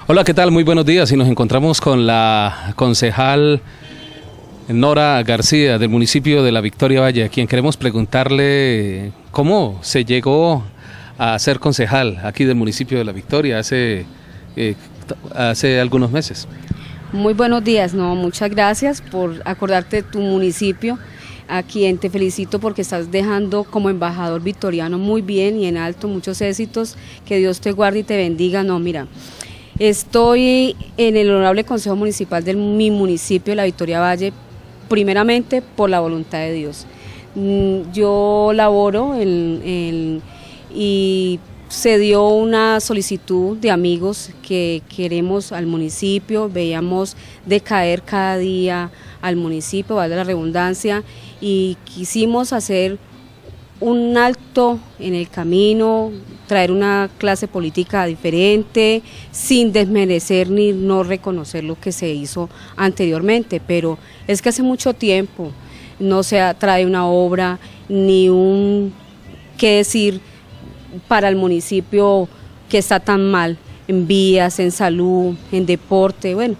Hola, ¿qué tal? Muy buenos días y nos encontramos con la concejal Nora García del municipio de La Victoria Valle, a quien queremos preguntarle cómo se llegó a ser concejal aquí del municipio de La Victoria hace algunos meses. Muy buenos días, muchas gracias por acordarte de tu municipio, a quien te felicito porque estás dejando como embajador victoriano muy bien y en alto, muchos éxitos, que Dios te guarde y te bendiga. Mira, estoy en el honorable Consejo Municipal de mi municipio, La Victoria Valle, primeramente por la voluntad de Dios. Yo laboro y se dio una solicitud de amigos que queremos al municipio, veíamos decaer cada día al municipio, vale la redundancia, y quisimos hacer un alto en el camino, traer una clase política diferente, sin desmerecer ni no reconocer lo que se hizo anteriormente, pero es que hace mucho tiempo no se trae una obra ni un qué decir para el municipio que está tan mal, en vías, en salud, en deporte. Bueno,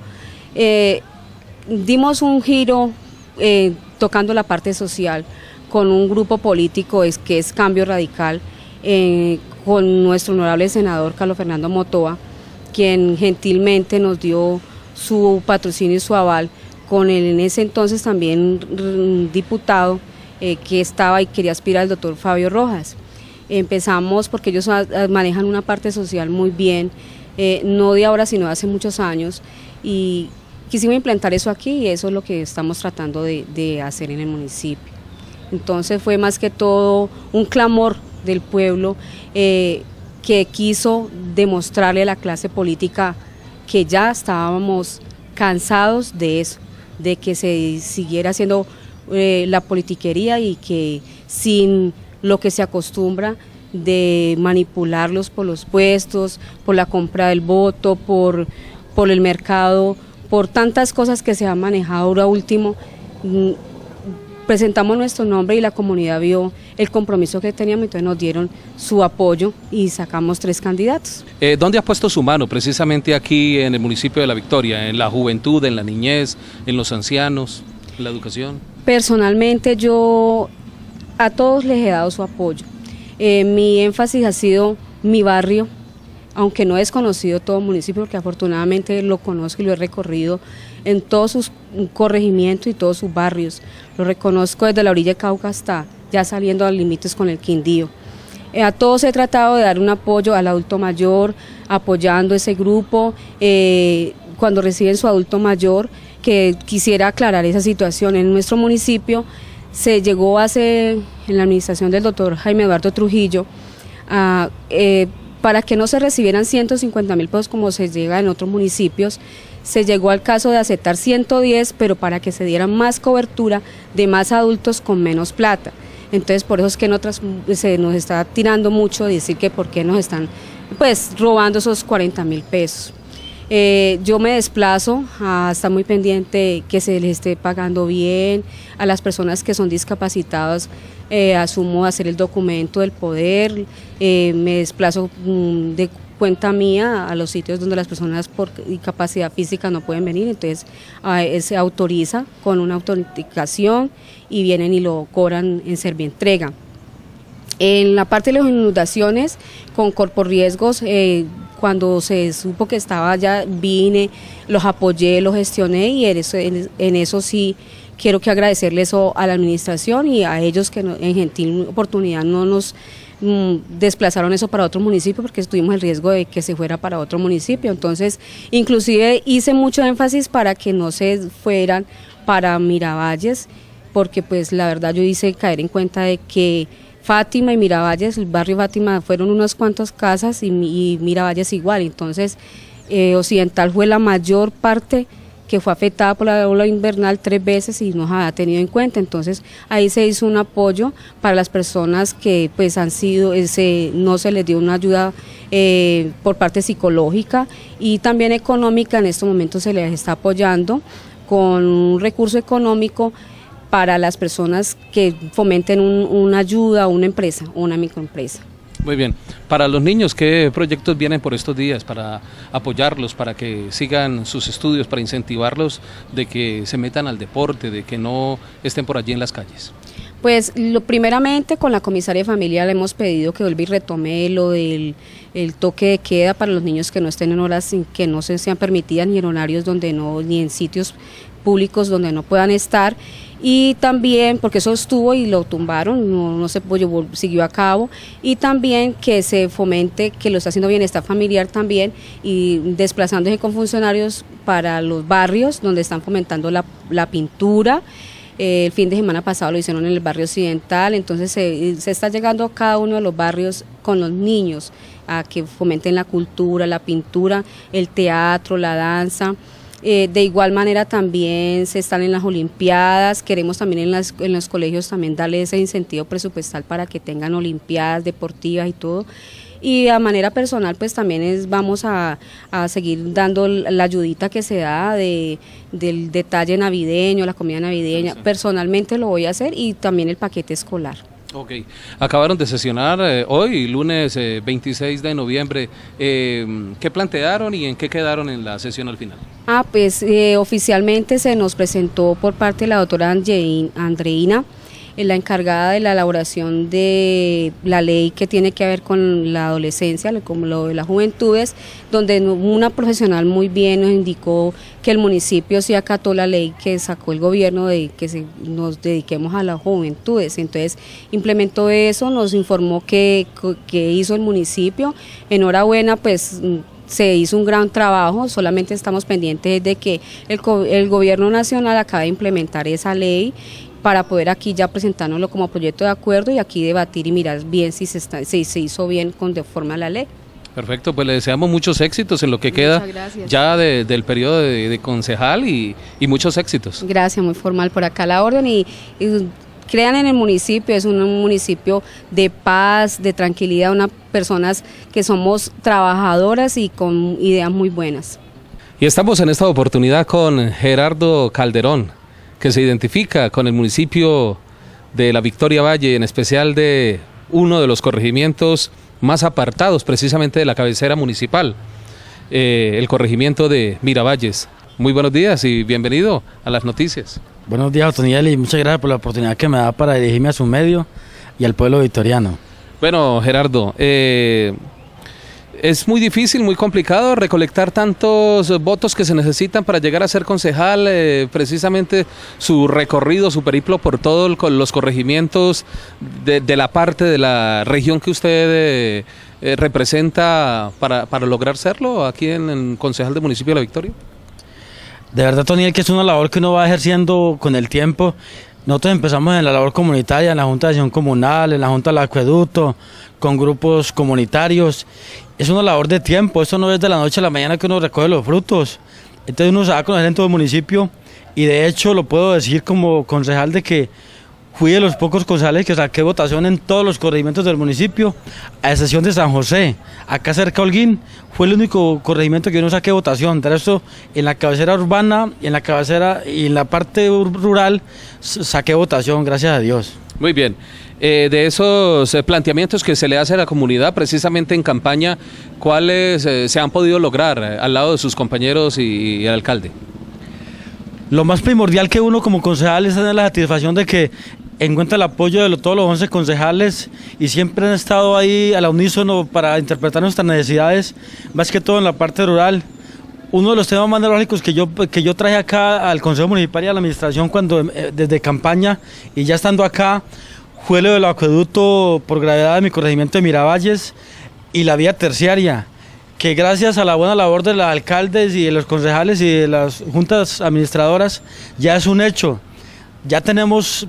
dimos un giro tocando la parte social con un grupo político que es Cambio Radical, con nuestro honorable senador Carlos Fernando Motoa, quien gentilmente nos dio su patrocinio y su aval, con el en ese entonces también diputado que estaba y quería aspirar al doctor Fabio Rojas. Empezamos porque ellos manejan una parte social muy bien, no de ahora sino de hace muchos años, y quisimos implantar eso aquí y eso es lo que estamos tratando de hacer en el municipio. Entonces fue más que todo un clamor del pueblo que quiso demostrarle a la clase política que ya estábamos cansados de eso, de que se siguiera haciendo la politiquería y que sin lo que se acostumbra de manipularlos por los puestos, por la compra del voto, por el mercado, por tantas cosas que se han manejado ahora último. Presentamos nuestro nombre y la comunidad vio el compromiso que teníamos, entonces nos dieron su apoyo y sacamos 3 candidatos. ¿Dónde ha puesto su mano precisamente aquí en el municipio de La Victoria? ¿En la juventud, en la niñez, en los ancianos, en la educación? Personalmente yo a todos les he dado su apoyo. Mi énfasis ha sido mi barrio, aunque no es conocido todo el municipio, porque afortunadamente lo conozco y lo he recorrido en todos sus corregimientos y todos sus barrios. Lo reconozco desde la orilla de Cauca hasta ya saliendo a los límites con el Quindío. A todos he tratado de dar un apoyo al adulto mayor, apoyando ese grupo, cuando reciben su adulto mayor, que quisiera aclarar esa situación. En nuestro municipio se llegó en la administración del doctor Jaime Eduardo Trujillo, para que no se recibieran 150.000 pesos como se llega en otros municipios, se llegó al caso de aceptar 110, pero para que se diera más cobertura de más adultos con menos plata. Entonces por eso es que se nos está tirando mucho decir que por qué nos están robando esos 40.000 pesos. Yo me desplazo a estar muy pendiente que se les esté pagando bien a las personas que son discapacitadas. Asumo hacer el documento del poder, me desplazo de cuenta mía a los sitios donde las personas por discapacidad física no pueden venir, entonces se autoriza con una autenticación y vienen y lo cobran en Servientrega. En la parte de las inundaciones con Corporriesgos, cuando se supo que estaba allá, vine, los apoyé, los gestioné y en eso sí quiero que agradecerle eso a la administración y a ellos que en gentil oportunidad no nos desplazaron eso para otro municipio, porque tuvimos el riesgo de que se fuera para otro municipio. Entonces inclusive hice mucho énfasis para que no se fueran para Miravalles, porque pues la verdad yo hice caer en cuenta de que Fátima y Miravalles, el barrio Fátima fueron unas cuantas casas y Miravalles igual. Entonces Occidental fue la mayor parte que fue afectada por la ola invernal 3 veces y no se ha tenido en cuenta. Entonces ahí se hizo un apoyo para las personas que pues han sido, no se les dio una ayuda por parte psicológica y también económica. En estos momentos se les está apoyando con un recurso económico para las personas que fomenten una ayuda a una empresa o una microempresa. Muy bien. Para los niños, ¿qué proyectos vienen por estos días para apoyarlos, para que sigan sus estudios, para incentivarlos de que se metan al deporte, de que no estén por allí en las calles? Pues primeramente con la comisaria de familia le hemos pedido que vuelva y retome lo del el toque de queda para los niños que no estén en horas que no se sean permitidas, ni en horarios donde no, ni en sitios públicos donde no puedan estar, y también porque eso estuvo y lo tumbaron, no se siguió a cabo, y también que se fomente, que lo está haciendo bienestar familiar también, y desplazándose con funcionarios para los barrios donde están fomentando la pintura. El fin de semana pasado lo hicieron en el barrio occidental, entonces se está llegando a cada uno de los barrios con los niños a que fomenten la cultura, la pintura, el teatro, la danza. De igual manera también se están en las olimpiadas, queremos también en los colegios también darle ese incentivo presupuestal para que tengan olimpiadas deportivas y todo. Y a manera personal pues también vamos a seguir dando la ayudita que se da del detalle navideño, la comida navideña. Sí. Personalmente lo voy a hacer, y también el paquete escolar. Ok, acabaron de sesionar hoy, lunes 26 de noviembre. ¿Qué plantearon y en qué quedaron en la sesión al final? Pues oficialmente se nos presentó por parte de la doctora Andreina, la encargada de la elaboración de la ley que tiene que ver con la adolescencia, como lo de las juventudes, donde una profesional muy bien nos indicó que el municipio sí acató la ley que sacó el gobierno de que nos dediquemos a las juventudes. Entonces implementó eso, nos informó que hizo el municipio. Enhorabuena, pues se hizo un gran trabajo, solamente estamos pendientes de que el gobierno nacional acabe de implementar esa ley para poder aquí ya presentárnoslo como proyecto de acuerdo y aquí debatir y mirar bien si se hizo bien de forma la ley. Perfecto, pues le deseamos muchos éxitos en lo que queda ya del periodo de concejal y muchos éxitos. Gracias, muy formal por acá la orden y crean en el municipio, es un municipio de paz, de tranquilidad, unas personas que somos trabajadoras y con ideas muy buenas. Y estamos en esta oportunidad con Gerardo Calderón, que se identifica con el municipio de la Victoria Valle, en especial de uno de los corregimientos más apartados precisamente de la cabecera municipal, el corregimiento de Miravalles. Muy buenos días y bienvenido a las noticias. Buenos días, Otoniel, y muchas gracias por la oportunidad que me da para dirigirme a su medio y al pueblo victoriano. Bueno, Gerardo, es muy difícil, muy complicado recolectar tantos votos que se necesitan para llegar a ser concejal, precisamente su recorrido, su periplo por todos los corregimientos de la parte de la región que usted representa para lograr serlo aquí en el concejal del municipio de La Victoria. De verdad, Toniel, que es una labor que uno va ejerciendo con el tiempo. Nosotros empezamos en la labor comunitaria, en la Junta de Acción Comunal, en la Junta del Acueducto, con grupos comunitarios. Es una labor de tiempo, esto no es de la noche a la mañana que uno recoge los frutos. Entonces uno se va a conocer en todo el municipio, y de hecho lo puedo decir como concejal de que fui de los pocos concejales que saqué votación en todos los corregimientos del municipio, a excepción de San José. Acá cerca de Holguín fue el único corregimiento que yo no saqué votación. De resto, en la cabecera urbana y en la parte rural saqué votación, gracias a Dios. Muy bien. De esos planteamientos que se le hace a la comunidad precisamente en campaña, ¿cuáles se han podido lograr al lado de sus compañeros y el alcalde? Lo más primordial que uno como concejal es tener la satisfacción de que encuentra el apoyo de todos los 11 concejales, y siempre han estado ahí a la unísono para interpretar nuestras necesidades, más que todo en la parte rural. Uno de los temas más neurálgicos que yo traje acá al Consejo Municipal y a la Administración desde campaña y ya estando acá, fue lo del acueducto por gravedad de mi corregimiento de Miravalles y la vía terciaria, que gracias a la buena labor de los alcaldes y de los concejales y de las juntas administradoras ya es un hecho. Ya tenemos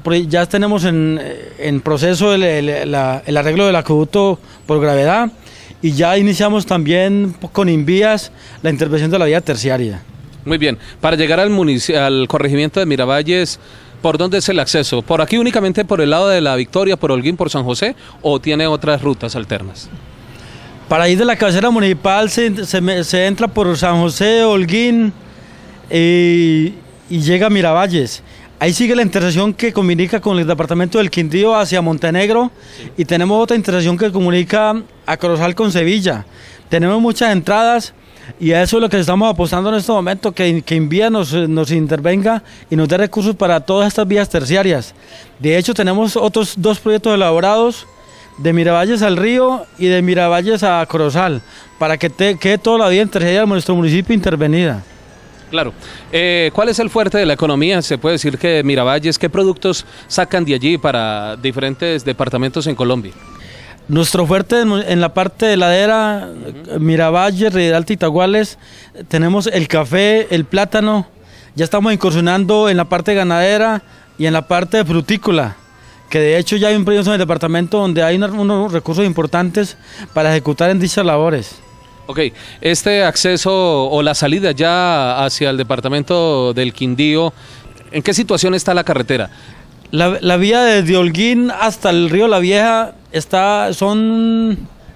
en proceso el arreglo del acueducto por gravedad, y ya iniciamos también con Invías la intervención de la vía terciaria. Muy bien, para llegar al corregimiento de Miravalles, ¿por dónde es el acceso? ¿Por aquí únicamente por el lado de La Victoria, por Holguín, por San José, o tiene otras rutas alternas? Para ir de la cabecera municipal se entra por San José, Holguín y llega a Miravalles. Ahí sigue la intersección que comunica con el departamento del Quindío hacia Montenegro, sí. Y tenemos otra intersección que comunica a Corozal con Sevilla. Tenemos muchas entradas y a eso es lo que estamos apostando en este momento, que Invías nos intervenga y nos dé recursos para todas estas vías terciarias. De hecho, tenemos otros 2 proyectos elaborados, de Miravalles al río y de Miravalles a Corozal, para que quede toda la vía terciaria de nuestro municipio intervenida. Claro. ¿Cuál es el fuerte de la economía? Se puede decir que Miravalles, ¿qué productos sacan de allí para diferentes departamentos en Colombia? Nuestro fuerte en la parte de ladera, Miravalles, Rialta y Itaguales, tenemos el café, el plátano, ya estamos incursionando en la parte ganadera y en la parte de frutícola, que de hecho ya hay un proyecto en el departamento donde hay unos recursos importantes para ejecutar en dichas labores. Ok, este acceso o la salida ya hacia el departamento del Quindío, ¿en qué situación está la carretera? La vía desde Holguín hasta el río La Vieja son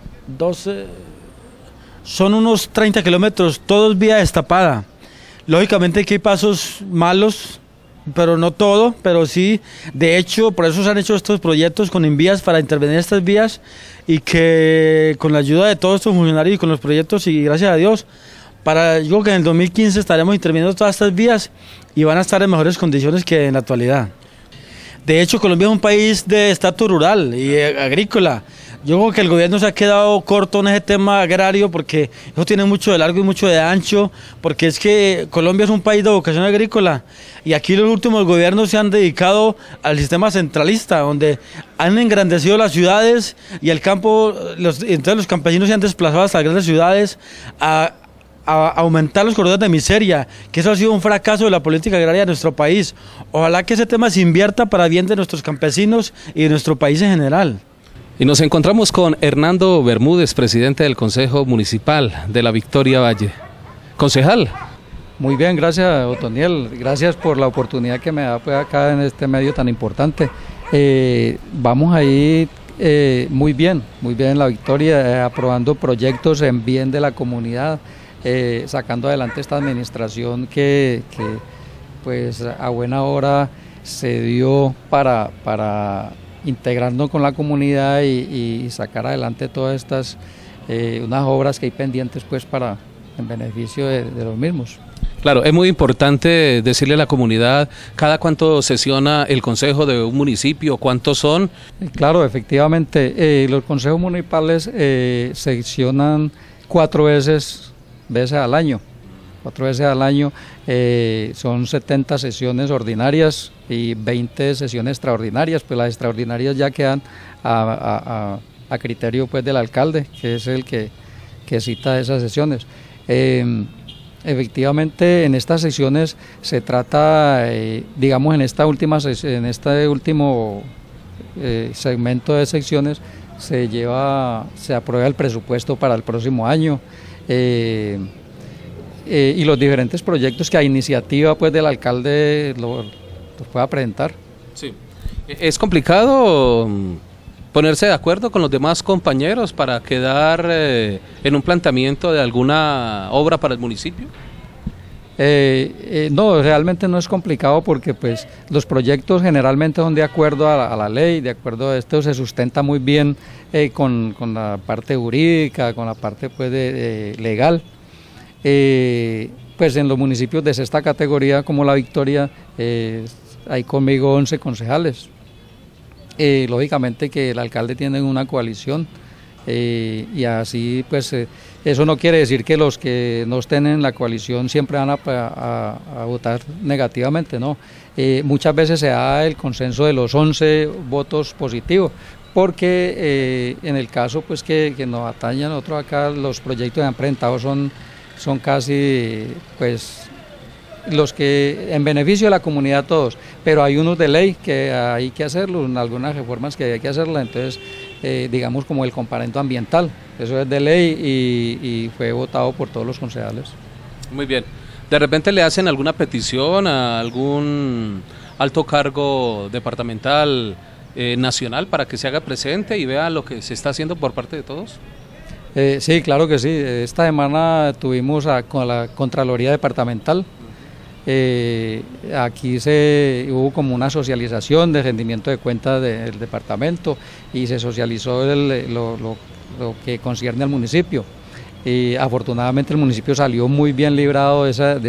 unos 30 kilómetros, todo es vía destapada. Lógicamente aquí hay pasos malos, pero no todo, pero sí, de hecho, por eso se han hecho estos proyectos con Invías para intervenir en estas vías y que con la ayuda de todos estos funcionarios y con los proyectos y gracias a Dios, yo creo que en el 2015 estaremos interviniendo todas estas vías y van a estar en mejores condiciones que en la actualidad. De hecho, Colombia es un país de estatus rural y agrícola. Yo creo que el gobierno se ha quedado corto en ese tema agrario porque eso tiene mucho de largo y mucho de ancho, porque es que Colombia es un país de vocación agrícola y aquí los últimos gobiernos se han dedicado al sistema centralista, donde han engrandecido las ciudades y el campo, entonces los campesinos se han desplazado hasta las grandes ciudades a aumentar los corredores de miseria, que eso ha sido un fracaso de la política agraria de nuestro país. Ojalá que ese tema se invierta para bien de nuestros campesinos y de nuestro país en general. Y nos encontramos con Hernando Bermúdez, presidente del Consejo Municipal de la Victoria Valle. Concejal. Muy bien, gracias Otoniel, gracias por la oportunidad que me da pues, acá en este medio tan importante. Vamos ahí muy bien en la Victoria, aprobando proyectos en bien de la comunidad, sacando adelante esta administración que pues a buena hora se dio para integrarnos con la comunidad y sacar adelante todas estas unas obras que hay pendientes pues en beneficio de los mismos. Claro, es muy importante decirle a la comunidad cada cuánto sesiona el consejo de un municipio, cuántos son. Claro, efectivamente, los consejos municipales sesionan 4 veces al año. 4 veces al año, son 70 sesiones ordinarias y 20 sesiones extraordinarias, pues las extraordinarias ya quedan a criterio pues del alcalde, que es el que cita esas sesiones. Efectivamente, en estas sesiones se trata, digamos en este último segmento de secciones se aprueba el presupuesto para el próximo año. Y los diferentes proyectos que a iniciativa pues del alcalde los pueda presentar. Sí. ¿Es complicado ponerse de acuerdo con los demás compañeros para quedar en un planteamiento de alguna obra para el municipio? No, realmente no es complicado porque pues los proyectos generalmente son de acuerdo a la ley, de acuerdo a esto se sustenta muy bien con la parte jurídica, con la parte pues legal. Pues en los municipios de sexta categoría como la Victoria hay conmigo 11 concejales. Lógicamente que el alcalde tiene una coalición y así pues eso no quiere decir que los que no estén en la coalición siempre van a votar negativamente, no. Muchas veces se da el consenso de los 11 votos positivos, porque en el caso pues que nos atañe a nosotros acá, los proyectos que han presentado son casi pues los que en beneficio de la comunidad todos, pero hay unos de ley que hay que hacerlo, algunas reformas que hay que hacerlas, entonces digamos como el comparendo ambiental, eso es de ley y fue votado por todos los concejales. Muy bien. ¿De repente le hacen alguna petición a algún alto cargo departamental, nacional, para que se haga presente y vea lo que se está haciendo por parte de todos? Sí, claro que sí. Esta semana tuvimos con la Contraloría Departamental Aquí hubo como una socialización de rendimiento de cuentas del departamento y se socializó lo que concierne al municipio. Y afortunadamente el municipio salió muy bien librado de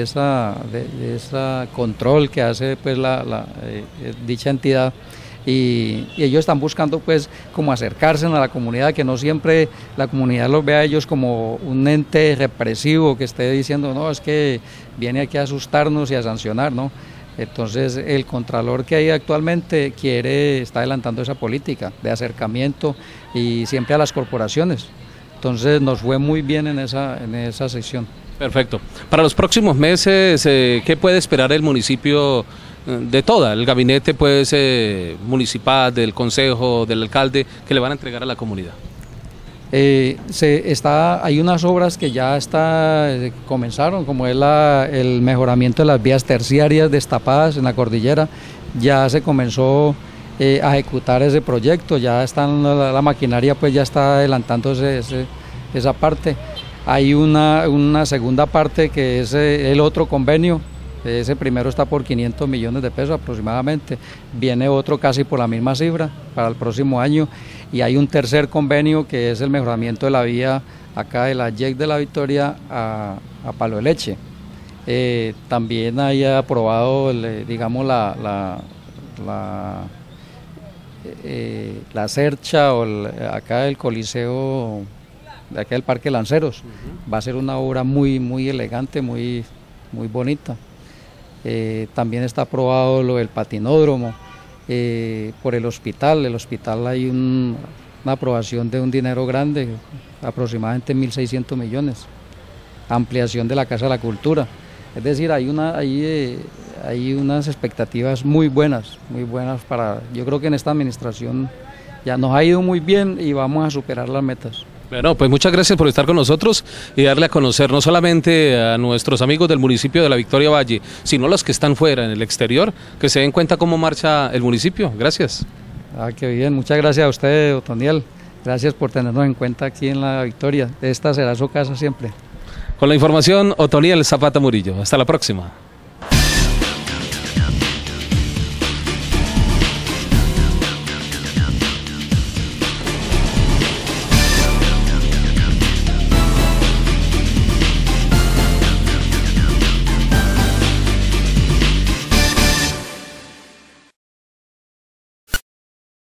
ese control que hace pues dicha entidad. Y ellos están buscando pues como acercarse a la comunidad, que no siempre la comunidad los vea a ellos como un ente represivo que esté diciendo no, es que viene aquí a asustarnos y a sancionar, ¿no? Entonces el contralor que hay actualmente está adelantando esa política de acercamiento y siempre a las corporaciones. Entonces nos fue muy bien en esa sección. Perfecto. Para los próximos meses, ¿qué puede esperar el municipio de toda, el gabinete pues municipal, del consejo, del alcalde, que le van a entregar a la comunidad? Hay unas obras que ya comenzaron, como es el mejoramiento de las vías terciarias destapadas en la cordillera. Ya se comenzó a ejecutar ese proyecto, ya la maquinaria pues ya está adelantando esa parte. Hay una segunda parte que es el otro convenio. Ese primero está por 500 millones de pesos aproximadamente, viene otro casi por la misma cifra para el próximo año, y hay un tercer convenio que es el mejoramiento de la vía acá de la YEC de la Victoria a Palo de Leche. También hay aprobado digamos la cercha acá del Coliseo, de acá del Parque Lanceros. Va a ser una obra muy, muy elegante, muy, muy bonita. También está aprobado lo del patinódromo. Por el hospital hay una aprobación de un dinero grande, aproximadamente 1.600 millones. Ampliación de la Casa de la Cultura. Es decir, hay unas expectativas muy buenas yo creo que en esta administración ya nos ha ido muy bien y vamos a superar las metas. Bueno, pues muchas gracias por estar con nosotros y darle a conocer no solamente a nuestros amigos del municipio de la Victoria Valle, sino a los que están fuera, en el exterior, que se den cuenta cómo marcha el municipio. Gracias. Qué bien, muchas gracias a usted, Otoniel. Gracias por tenernos en cuenta aquí en la Victoria. Esta será su casa siempre. Con la información, Otoniel Zapata Murillo. Hasta la próxima.